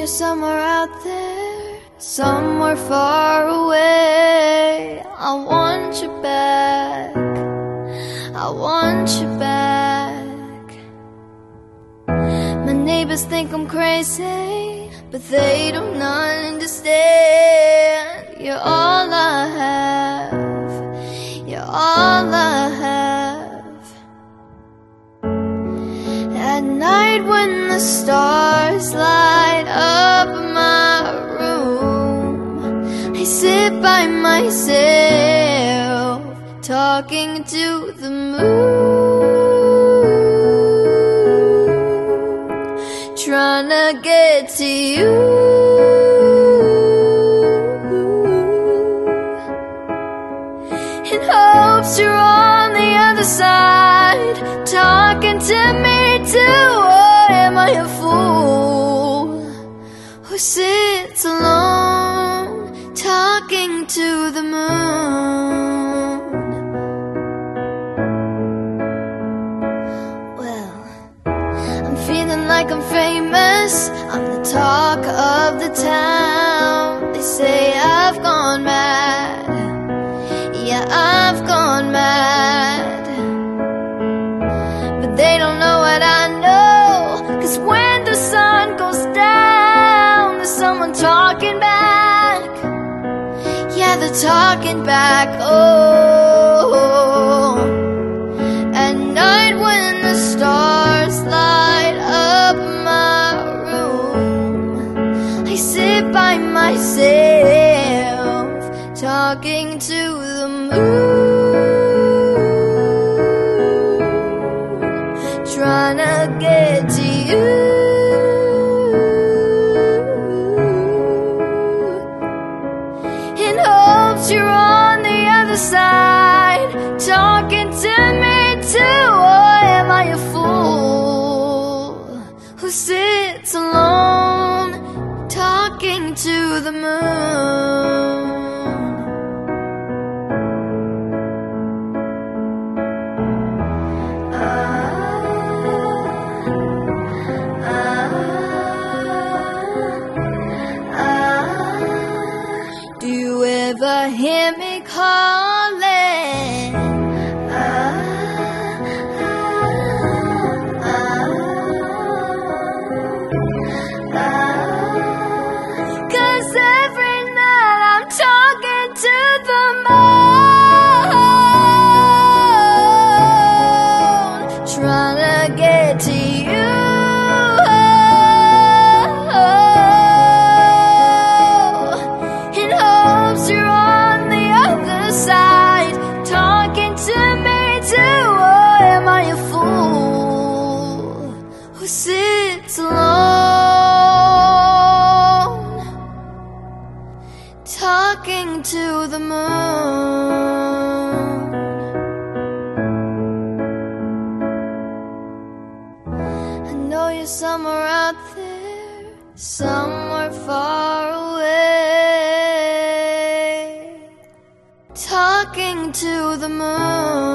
you're somewhere out there, somewhere far away. I want you back, I want you back. My neighbors think I'm crazy, but they don't understand. You're all I have, you're all I have. At night when the stars light up my room, I sit by myself, talking to the moon, trying to get to you. In hopes you're on the other side, talking to me too. Or am I a fool who sits alone, talking to the moon? Well, I'm feeling like I'm famous, I'm the talk of the town. They say I've gone mad, yeah, I've gone mad. But they don't know what I know, 'cause when the sun goes down, there's someone talking back. Yeah, they're talking back, oh. At night when the stars light up my room, I sit by myself, talking to the moon, trying to get to you. In hopes you're on the other side, talking to me too. Or am I a fool who sits alone, talking to the moon? Do you ever hear me calling? 'Cause every night I'm talking to the moon, trying to get to you. In hopes you're on the other side, talking to me too. Or am I a fool who sits alone, talking to the moon? I know you're somewhere out there, somewhere far away, talking to the moon.